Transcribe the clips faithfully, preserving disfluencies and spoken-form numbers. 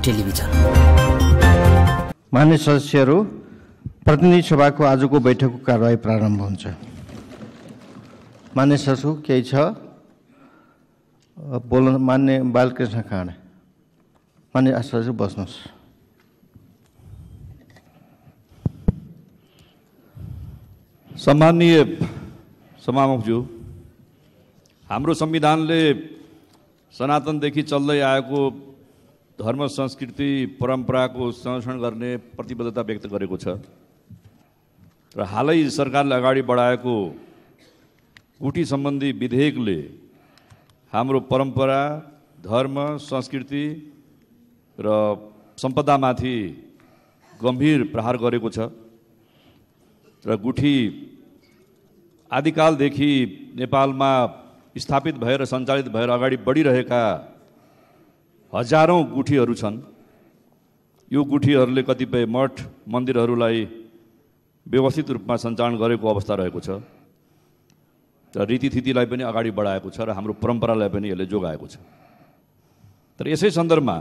Television. मान्य सदस्यहरू, प्रतिनिधि सभाको आजको बैठकको कारबाही प्रारम्भ हुन्छ। मान्य सदस्य केही छ बोल्न? मान्य बालकृष्ण खाँडा। मान्य सदस्य बस्नुहोस्। सम्माननीय सभामुखज्यू, हाम्रो संविधानले सनातनदेखि चल्दै आएको धर्म संस्कृति परम्पराको संरक्षण गर्ने प्रतिबद्धता व्यक्त गरेको छ र हालै सरकारले अगाडि बढाएको गुठी सम्बन्धी विधेयकले हाम्रो परम्परा, धर्म, संस्कृति र सम्पदामाथि गम्भीर प्रहार गरेको छ र गुठी आदिकालदेखि नेपालमा स्थापित भएर सञ्चालित भएर अगाडि बढिरहेका हजारौं गुठीहरू छन्। यो गुठीहरूले कतिपय मठ मन्दिरहरूलाई व्यवस्थित रूपमा सञ्चालन गरेको अवस्था रहेको छ र रीतिथितिलाई पनि अगाडि बढाएको छ र हाम्रो परम्परालाई पनि यसले जोगाएको छ। तर यसै सन्दर्भमा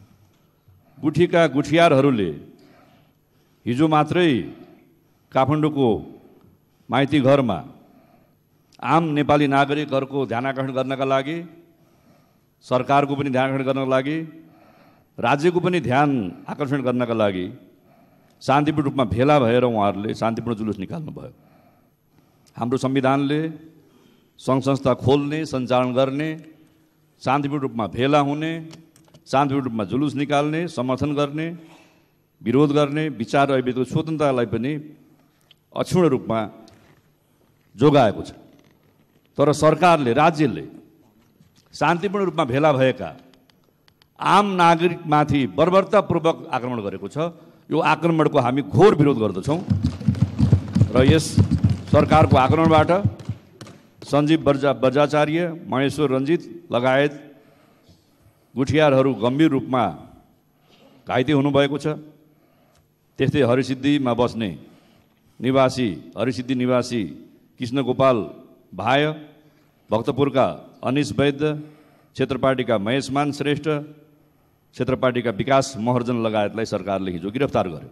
गुठीका गुठियारहरूले हिजो मात्रै काठमाडौँको माइती घरमा आम नेपाली नागरिकहरूको ध्यान आकर्षण गर्नका लागि, सरकारको पनि ध्यान आकर्षण गर्नका लागि, राज्यको पनि ध्यान आकर्षण गर्नका लागि शान्तिपूर्ण रूपमा भेला भएर उहाँहरूले शान्तिपूर्ण जुलुस निकाल्नुभयो। हाम्रो संविधानले सङ्घ संस्था खोल्ने, सञ्चालन गर्ने, शान्तिपूर्ण रूपमा भेला हुने, शान्तिपूर्ण रूपमा जुलुस निकाल्ने, समर्थन गर्ने, विरोध गर्ने, विचार अभिव्यक्तिको स्वतन्त्रतालाई पनि अक्षुण्ण रूपमा जोगाएको छ। तर सरकारले, राज्यले शान्तिपूर्ण रूपमा भेला भएका आम नागरिकमाथि बर्बरतापूर्वक आक्रमण गरेको छ। यो आक्रमणको हामी घोर विरोध गर्दछौँ र यस सरकारको आक्रमणबाट सञ्जीव बर्जा बर्जाचार्य, महेश्वर रञ्जित लगायत गुठियारहरू गम्भीर रूपमा घाइते हुनुभएको छ। त्यस्तै हरिसिद्धिमा बस्ने निवासी, हरिसिद्धि निवासी कृष्ण गोपाल भाय, भक्तपुरका अनिश वैद्य, क्षेत्रपाटीका महेशमान श्रेष्ठ, क्षेत्रपाटीका विकास महर्जन लगायतलाई सरकारले हिजो गिरफ्तार गर्यो।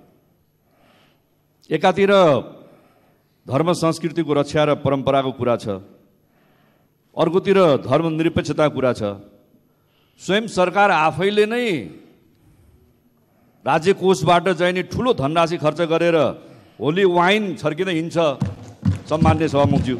एकातिर धर्म संस्कृतिको रक्षा र परम्पराको कुरा छ, अर्कोतिर धर्मनिरपेक्षताको कुरा छ। स्वयं सरकार आफैले नै राज्य कोषबाट चाहिने ठुलो धनराशि खर्च गरेर होली वाइन छर्किँदै हिँड्छ सम्मान्य सभामुखज्यू,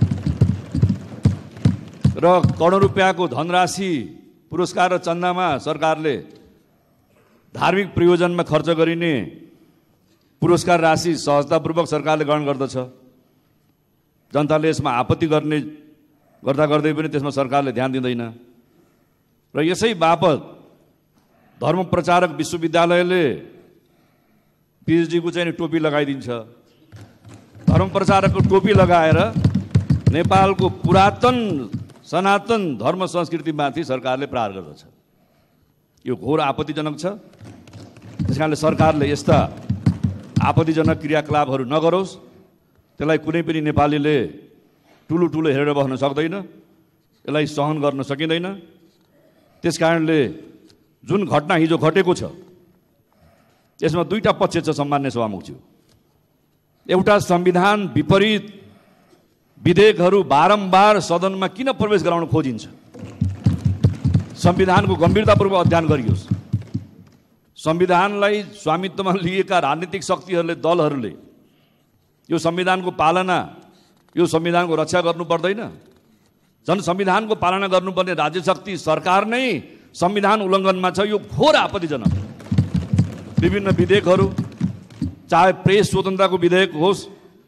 र करोडौं रुपियाँको धनराशि पुरस्कार र चन्दामा सरकारले धार्मिक प्रयोजनमा खर्च गरिने पुरस्कार राशि सहजतापूर्वक सरकारले ग्रहण गर्दछ। जनताले यसमा आपत्ति गर्ने गर्दा गर्दै पनि त्यसमा सरकारले ध्यान दिँदैन र यसै बापत धर्म प्रचारक विश्वविद्यालयले पिएचडीको चाहिँ टोपी लगाइदिन्छ। धर्म प्रचारकको टोपी लगाएर नेपालको पुरातन सनातन धर्म संस्कृतिमाथि सरकारले प्रहार गर्दछ। यो घोर आपत्तिजनक छ। त्यसकारणले सरकारले यस्ता आपत्तिजनक क्रियाकलापहरू नगरोस्। त्यसलाई कुनै पनि नेपालीले ठुलो ठुलो हेरेर बस्न सक्दैन, यसलाई सहन गर्न सकिँदैन। त्यसकारणले जुन घटना हिजो घटेको छ यसमा दुईटा पक्ष छ सम्मान्य सभामुखज्यू। एउटा संविधान विपरीत विधेयकहरू बारम्बार सदनमा किन प्रवेश गराउन खोजिन्छ? संविधानको गम्भीरतापूर्वक अध्ययन गरियोस्। संविधानलाई स्वामित्वमा लिएका राजनीतिक शक्तिहरूले, दलहरूले यो संविधानको पालना, यो संविधानको रक्षा गर्नु पर्दैन? झन् संविधानको पालना गर्नुपर्ने राज्य शक्ति सरकार नै संविधान उल्लङ्घनमा छ। यो घोर आपत्तिजनक। विभिन्न विधेयकहरू, चाहे प्रेस स्वतन्त्रताको विधेयक होस्,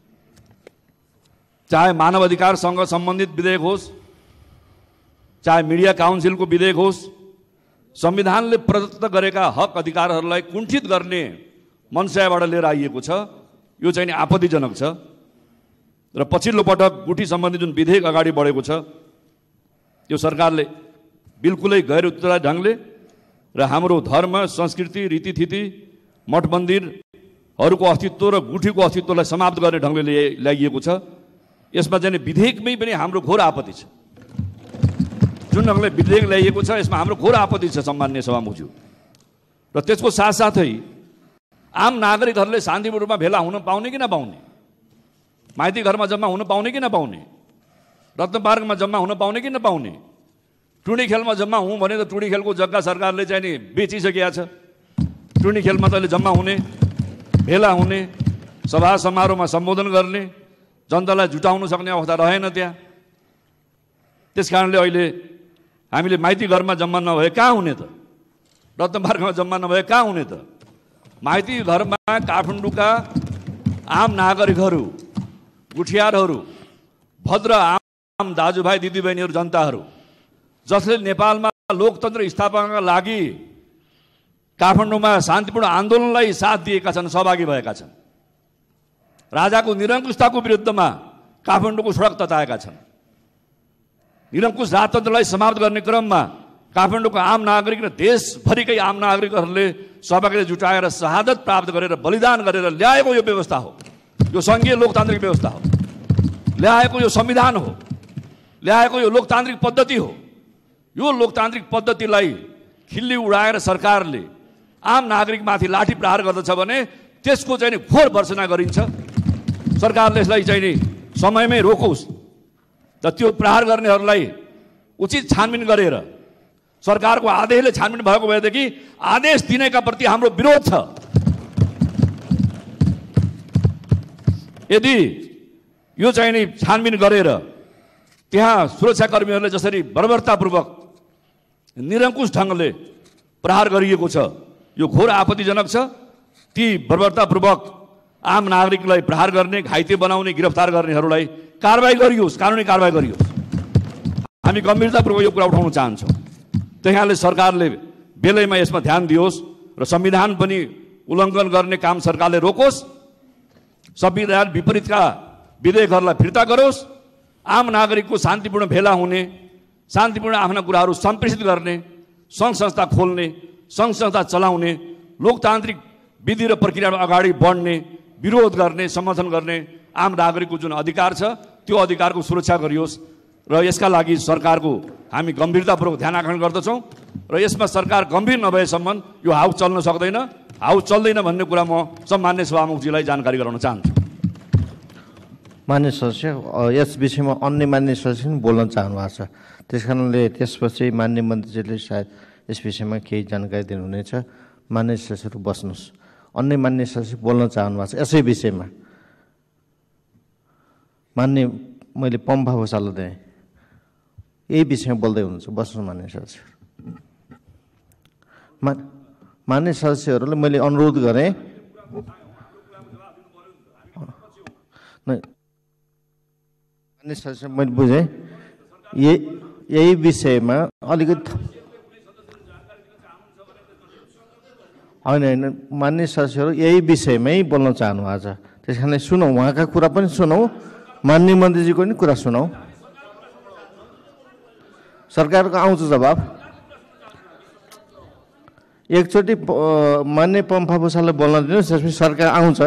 चाहे मानव अधिकारसँग सम्बन्धित विधेयक होस्, चाहे मिडिया काउन्सिलको विधेयक होस्, संविधानले प्रदत्त गरेका हक अधिकारहरूलाई कुण्ठित गर्ने मनसायबाट लिएर आइएको छ। यो चाहिँ आपत्तिजनक छ। र पछिल्लो पटक गुठी सम्बन्धी जुन विधेयक अगाडि बढेको छ यो सरकारले बिल्कुलै गैर उत्तरदायी ढङ्गले र हाम्रो धर्म, संस्कृति, रीतिथिति, मठ मन्दिरहरूको अस्तित्व र गुठीको अस्तित्वलाई समाप्त गर्ने ढङ्गले ल्याइएको छ। यसमा चाहिँ विधेयकमै पनि हाम्रो घोर आपत्ति छ। जुन ढङ्गले विधेयक ल्याइएको छ यसमा हाम्रो घोर आपत्ति छ सम्मान्य सभामुखज्यू। र र त्यसको साथसाथै आम नागरिकहरूले शान्तिपूर्ण रूपमा भेला हुन पाउने कि नपाउने, माइती घरमा जम्मा हुन पाउने कि नपाउने, रत्न पार्कमा जम्मा हुन पाउने कि नपाउने, टुडी खेलमा जम्मा हुँ भने त टुडी खेलको जग्गा सरकारले चाहिँ नि बेचिसकेको छ। टुडी खेलमा त अहिले जम्मा हुने, भेला हुने, सभा समारोहमा सम्बोधन गर्ने, जनतालाई जुटाउन सक्ने अवस्था रहेन त्यहाँ। त्यस कारणले अहिले हामीले माइती घरमा जम्मा नभए कहाँ हुने त, रत्न पार्कमा जम्मा नभए कहाँ हुने त। माइती घरमा काठमाडौँका आम नागरिकहरू, गुठियारहरू, भद्र आम दाजुभाइ दिदीबहिनीहरू, जनताहरू जसले नेपालमा लोकतन्त्र स्थापनाका लागि काठमाडौँमा शान्तिपूर्ण आन्दोलनलाई साथ दिएका छन्, सहभागी भएका छन्। राजाको निरङ्कुशताको विरुद्धमा काठमाडौँको सडक तताएका छन्। निरङ्कुश राजतन्त्रलाई समाप्त गर्ने क्रममा काठमाडौँको आम नागरिक र देशभरिकै आम नागरिकहरूले सहभागिता जुटाएर शहादत प्राप्त गरेर बलिदान गरेर ल्याएको यो व्यवस्था हो, यो सङ्घीय लोकतान्त्रिक व्यवस्था हो, ल्याएको यो संविधान हो, ल्याएको यो लोकतान्त्रिक पद्धति हो। यो लोकतान्त्रिक पद्धतिलाई खिल्ली उडाएर सरकारले आम नागरिकमाथि लाठी प्रहार गर्दछ भने त्यसको चाहिँ नि घोर भर्त्सना गरिन्छ। सरकारले यसलाई चाहिँ नि समयमै रोकोस् र त्यो प्रहार गर्नेहरूलाई उचित छानबिन गरेर सरकारको आदेशले छानबिन भएको भएदेखि आदेश दिनेका प्रति हाम्रो विरोध छ। यदि यो चाहिँ नि छानबिन गरेर त्यहाँ सुरक्षाकर्मीहरूले जसरी बर्बरतापूर्वक निरङ्कुश ढङ्गले प्रहार गरिएको छ, यो घोर आपत्तिजनक छ। ती बर्बरतापूर्वक आम नागरिकलाई प्रहार गर्ने, घाइते बनाउने, गिरफ्तार गर्नेहरूलाई कारबाही गरियोस्, कानुनी कारबाही गरियोस्। हामी गम्भीरतापूर्वक यो कुरा उठाउन चाहन्छौँ। त्यहाँले सरकारले बेलैमा यसमा ध्यान दियोस् र संविधान पनि उल्लङ्घन गर्ने काम सरकारले रोकोस्। संविधान विपरीतका विधेयकहरूलाई फिर्ता गरोस्। आम नागरिकको शान्तिपूर्ण भेला हुने, शान्तिपूर्ण आफ्ना कुराहरू सम्प्रेषित गर्ने, सङ्घ संस्था खोल्ने, सङ्घ संस्था चलाउने, लोकतान्त्रिक विधि र प्रक्रियामा अगाडि बढ्ने, विरोध गर्ने, समर्थन गर्ने आम नागरिकको जुन अधिकार छ त्यो अधिकारको सुरक्षा गरियोस्। र यसका लागि सरकारको हामी गम्भीरतापूर्वक ध्यान आकर्षण गर्दछौँ र यसमा सरकार गम्भीर नभएसम्म यो हाउस चल्न सक्दैन। हाउस चल्दैन भन्ने कुरा म सम्मान्य सभामुखजीलाई जानकारी गराउन चाहन्छु। मान्य सदस्य, यस विषयमा अन्य मान्य सदस्य पनि बोल्न चाहनु भएको छ, त्यस कारणले त्यसपछि मान्य मन्त्रीजीले सायद यस विषयमा केही जानकारी दिनुहुनेछ। मान्य सदस्यहरू बस्नुहोस्। अन्य मान्य सदस्य बोल्न चाहनु भएको छ यसै विषयमा। मान्य मैले पम्फा भूषाललाई दिएँ, यही विषयमा बोल्दै हुनुहुन्छ, बस्नु मान्य सदस्य। मा मान्य सदस्यहरूले मैले अनुरोध गरेँ, मान्य सदस्य मैले बुझेँ, यही यही विषयमा अलिकति होइन होइन मान्य सदस्यहरू यही विषयमै बोल्न चाहनु भएको छ। त्यस कारणले सुनौँ, उहाँका कुरा पनि सुनौँ, मान्य मन्त्रीजीको पनि कुरा सुनौँ। सरकारको आउँछ जवाब। एकचोटि मान्य पम्फा भूषाललाई बोल्न दिनुहोस्, त्यसपछि सरकार आउँछ।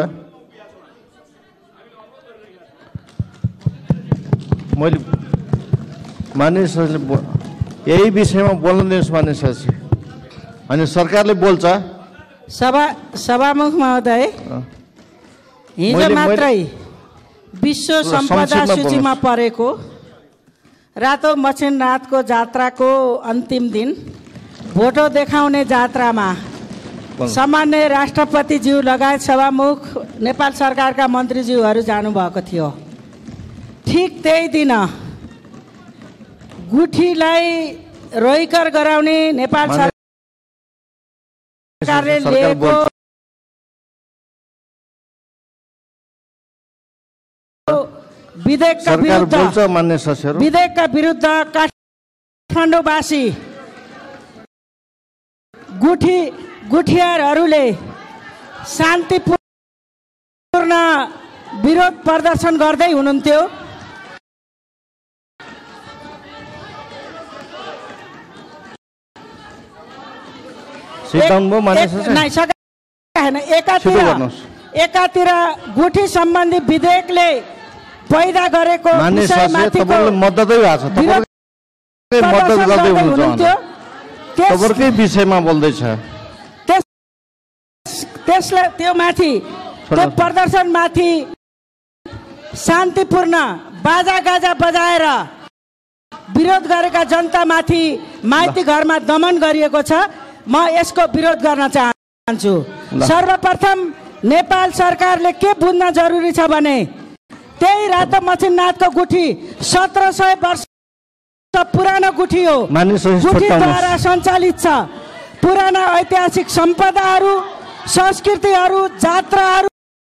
मैले मान्य सदस्यले यही विषयमा बोल्न दिनुहोस् मान्य सदस्य, अनि सरकारले बोल्छ। सभा सभामुख महोदय, हिजो मात्रै विश्व सम्पदा सूचीमा परेको रातो मछिनरातको जात्राको अन्तिम दिन भोटो देखाउने जात्रामा सामान्य राष्ट्रपतिज्यू लगायत सभामुख नेपाल सरकारका मन्त्रीज्यूहरू जानुभएको थियो। ठिक त्यही दिन गुठीलाई रोइकर गराउने नेपाल सरकारले लिएको विधेयकका विरुद्ध विधेयकका विरुद्ध काठमाडौँवासी गुठी गुठियारहरूले शान्तिपूर्ण विरोध प्रदर्शन गर्दै हुनुहुन्थ्यो। एकातिर एकातिर गुठी सम्बन्धी विधेयकले पैदा गरेको विषयमा बोल्दैछ। त्यसले त्यो माथि त्यो प्रदर्शनमाथि शान्तिपूर्ण बाजा गाजा बजाएर विरोध गरेका जनतामाथि माइती घरमा दमन गरिएको छ। म यसको विरोध गर्न चाहन्छु। सर्वप्रथम नेपाल सरकारले के बुझ्न जरुरी छ भने त्यही रातो मछिनाथको गुठी सत्र सय वर्ष पुरानो गुठी हो। गुठीद्वारा सञ्चालित छ। पुराना ऐतिहासिक सम्पदाहरू, संस्कृतिहरू, जात्राहरू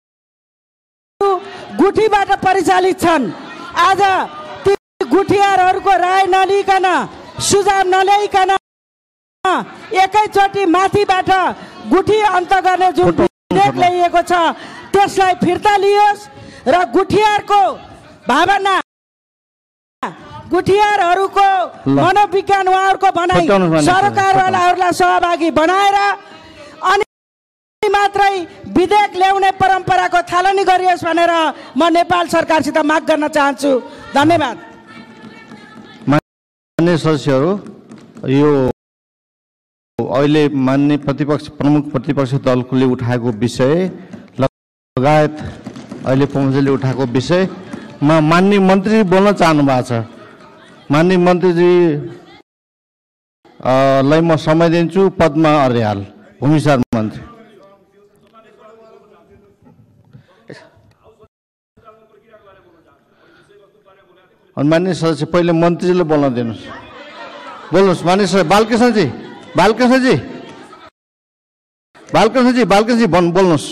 गुठीबाट परिचालित छन्। आज ती गुठियारहरूको राय नलिकन, सुझाव नल्याइकन एकैचोटि माथिबाट गुठी अन्त गर्ने जुन विधेयक ल्याइएको छ त्यसलाई फिर्ता लियोस् र गुठियारको भावना, गुठियारहरूको मनोविज्ञान उहाँहरूको बनाई सरकारवालाहरूलाई सहभागी बनाएर अनि मात्रै विधेयक ल्याउने परम्पराको थालनी गरियोस् भनेर म नेपाल सरकारसित माग गर्न चाहन्छु। धन्यवाद। मान्य सदस्यहरू, यो अहिले मान्य प्रतिपक्ष प्रमुख प्रतिपक्ष दलले उठाएको विषय लगायत अहिले पहुँचले उठाएको विषयमा मान्य मन्त्री बोल्न चाहनु भएको छ। मान्य मन्त्रीजीलाई म समय दिन्छु। पद्मा अर्याल, भूमिसार मन्त्री। अनि मान्य सदस्य पहिले मन्त्रीजीले बोल्न दिनुहोस्। बोल्नुहोस् मान्य सदस्य। बालकृष्णजी, बालकृष्णजी, बालकृष्णजी, बालकृष्णजी भन् बोल्नुहोस्।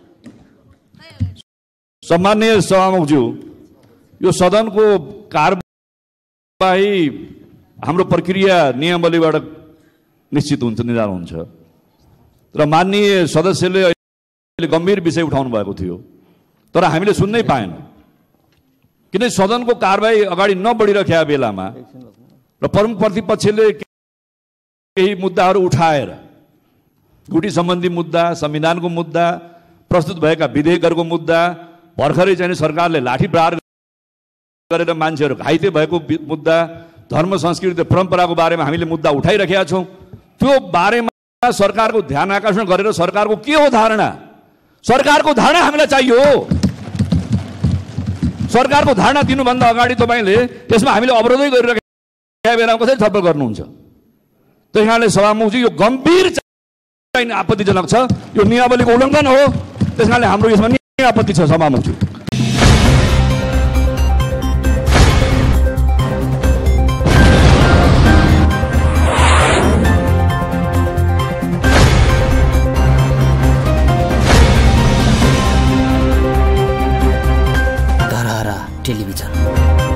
सम्माननीय सभामुखज्यू, यो सदनको कारबाही हाम्रो प्रक्रिया नियमावलीबाट निश्चित हुन्छ, निर्धारण हुन्छ र माननीय सदस्यले अहिले गम्भीर विषय उठाउनु भएको थियो तर हामीले सुन्नै पाएनौँ। किन सदनको कारबाही अगाडि नबढिरहेका बेलामा र प्रमुख प्रतिपक्षले केही मुद्दाहरू उठाएर गुठी सम्बन्धी मुद्दा, संविधानको मुद्दा, प्रस्तुत भएका विधेयकहरूको मुद्दा, भर्खरै चाहिँ सरकारले लाठी प्रहार गरेर मान्छेहरू घाइते भएको मुद्दा, धर्म संस्कृति परम्पराको बारेमा हामीले मुद्दा उठाइरहेका छौँ। त्यो बारेमा सरकारको ध्यान आकर्षण गरेर सरकारको के हो धारणा, सरकारको धारणा हामीलाई चाहियो। सरकारको धारणा दिनुभन्दा अगाडि तपाईँले त्यसमा हामीले अवरोधै गरिरहेका बेलामा कसरी छलफल गर्नुहुन्छ? त्यस कारणले सभामुखजी, यो गम्भीर चाहिँ आपत्तिजनक छ। यो नियमावलीको उल्लङ्घन हो। त्यस कारणले हाम्रो यसमा आपत्ति छ सभामुखजी। धरहरा टेलिभिजन।